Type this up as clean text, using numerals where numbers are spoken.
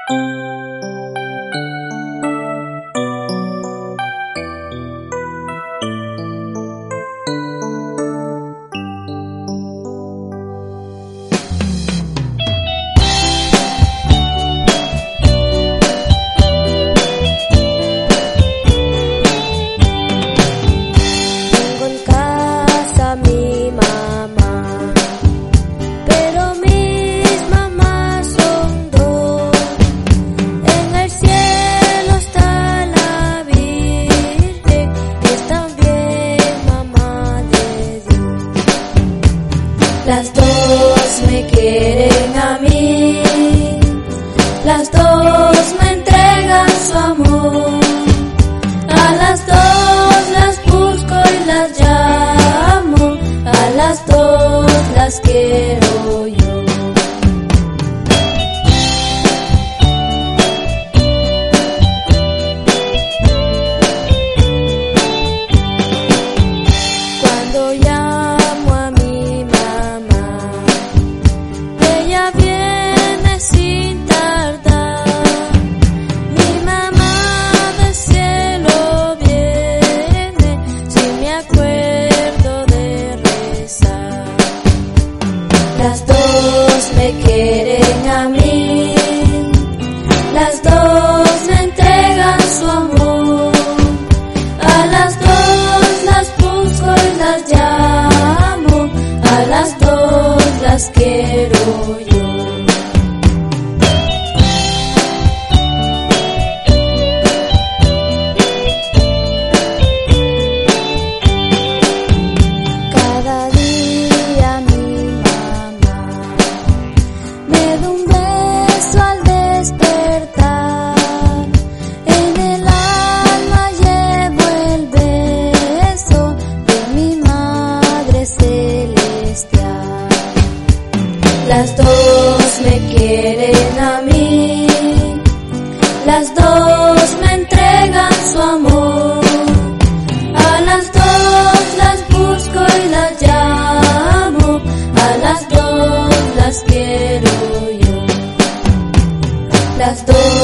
Las dos me quieren a mí, las dos me entregan su amor. A las dos las busco y las llamo, a las dos las quiero yo. Cuando llamo a mi mamá, ella viene sin tardar. Mi mamá del cielo viene, si me acuerdo de rezar. Las dos me quieren a mí, las dos me entregan su amor. A las dos las busco y las llamo, a las dos las quiero yo. Cada día mi mamá me da un beso al despertar. En el alma llevo el beso de mi Madre Celestial. Las dos me quieren a mí, las dos me entregan su amor. A las dos las busco y las llamo, a las dos las quiero yo. Las dos